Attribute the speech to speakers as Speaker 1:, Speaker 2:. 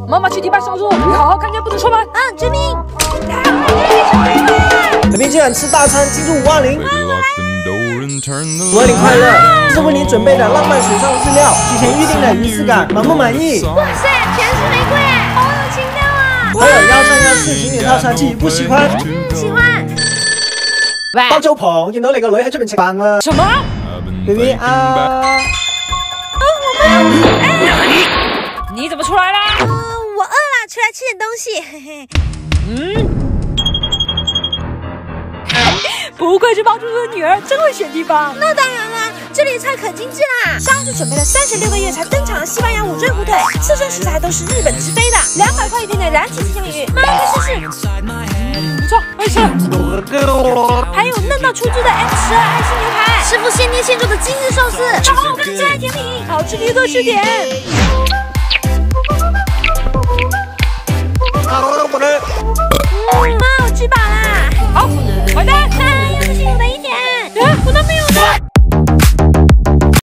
Speaker 1: 妈妈去迪拜上路，你好好看家，不能出门。
Speaker 2: 嗯，遵命。
Speaker 3: 这边既然吃大餐，进入520。520快乐，这是为你准备的浪漫水上日料，提前预定的仪式感，满不满意？
Speaker 2: 哇塞，全是玫瑰，好有情调啊！
Speaker 3: 还有腰餐、腰翅、经典套餐，喜不喜欢？
Speaker 2: 喜欢。
Speaker 3: 包租婆見到你個女喺出面食飯啦。
Speaker 1: 什麼
Speaker 3: ？BB 啊！
Speaker 1: 你怎么出来啦？
Speaker 2: 我饿了，出来吃点东西。嘿嘿。
Speaker 1: 不愧是包租婆的女儿，真会选地方。
Speaker 2: 那当然啦，这里的菜可精致啦！上次准备了36个月才登场的西班牙五醉火腿，四种食材都是日本直飞的，200块一天的燃体自香鱼，妈快试试。
Speaker 1: 不错，我也吃。
Speaker 2: 还有嫩到出汁的 M12爱心牛排，师傅现捏现做的精致寿司，好好看，最爱甜品，好吃的多吃点。